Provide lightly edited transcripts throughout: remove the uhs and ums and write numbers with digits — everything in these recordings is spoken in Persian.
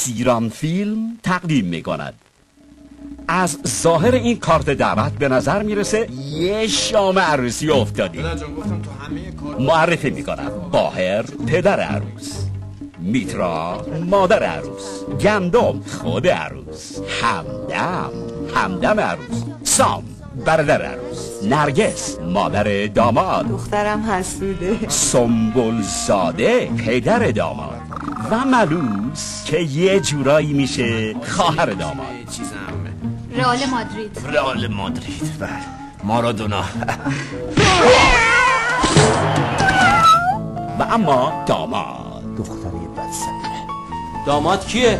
سیران فیلم تقدیم می‌کند. از ظاهر این کارت دعوت به نظر میرسه یه شام عروسی افتادی. معرفی میکنم: باهر پدر عروس، میترا مادر عروس، گندم خود عروس، همدم عروس، سام برادر عروس، نرگس مادر داماد، دخترم حسوده، سنبل زاده پدر داماد و ملوس که یه جورایی میشه خواهر داماد. رئال مادرید بله، مارادونا. و اما داماد دختری بدسنه. داماد کیه؟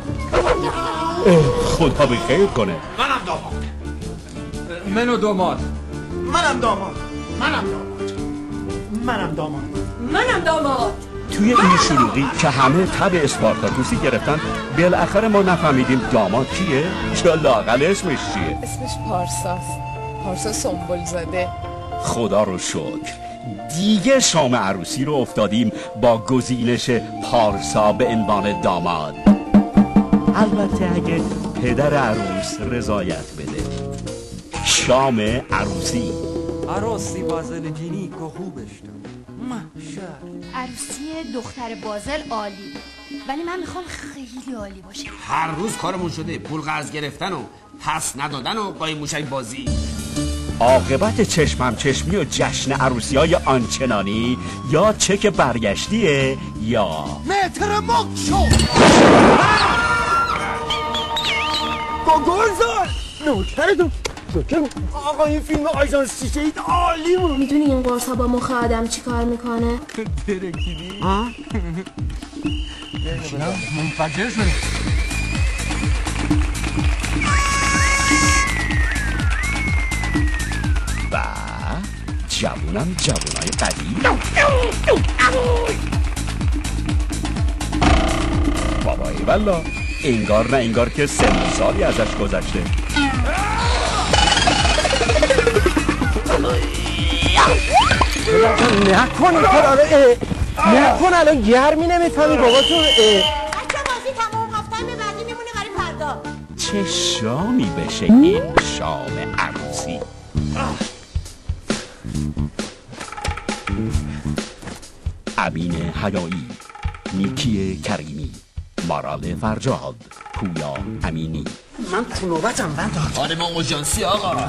خدا به خیر کنه. منم داماد. منو داماد. منم داماد. منم داماد. توی این شلوغی که همه تب اسپارتاکوسی گرفتن، بالاخره ما نفهمیدیم داماد کیه یا لااقل اسمش چیه. اسمش پارساست. پارسا سنبل زاده. خدا رو شکر دیگه شام عروسی رو افتادیم با گزینش پارسا به عنوان داماد. البته اگه پدر عروس رضایت بده. شام عروسی بازلگینی که خوبش دارم. عروسی دختر بازل عالی، ولی من میخوام خیلی عالی باشه. هر روز کارمون شده پول قرض گرفتن و پس ندادن و قایم موشک بازی. عاقبت چشمم چشمی و جشن عروسی های آنچنانی یا چک برگشتیه یا متر مک شو گلزار نوکردم. آقا این فیلم آژانس شیشه اید عالی بود. میدونی این قرص ها با مخ آدم چی کار میکنه؟ ترکیدی؟ منفجر شده. و جوونای قدیم. بابایی والا انگار نه انگار که 3 سالی ازش گذشته. نکن الان گرمی نمیفهمی بابا تو. بچه بازی تمام، هفته به بعدی میمونه برای فردا. چه شامی بشه این شام عروسی. امین حیایی، نیکی کریمی، مارال فرجاد، پویا امینی. من تو نوبتم بند خانم آژانسی آقا.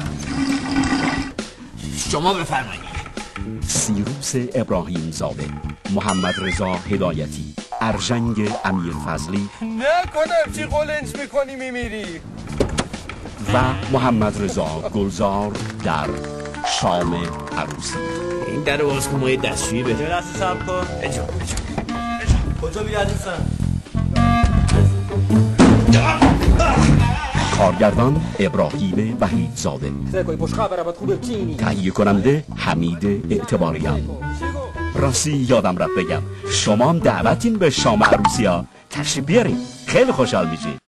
شما بفرمایید. سیروس ابراهیم زاده، محمد رضا هدایتی، ارژنگ امیر فضلی، نکنم چی قلنج میکنی میمیری. و محمد رضا گلزار در شام عروسی. این در باز کن ما یه دستشویی بده. دست سب کن. اجا کجا بیادیستن؟ کارگردان ابراهیم وحید زاده، تهیه کننده حمید اعتباریان. راستی یادم رفت بگم شما هم دعوتین به شام عروسی ها، تشریف بیارین، خیلی خوشحال میشین.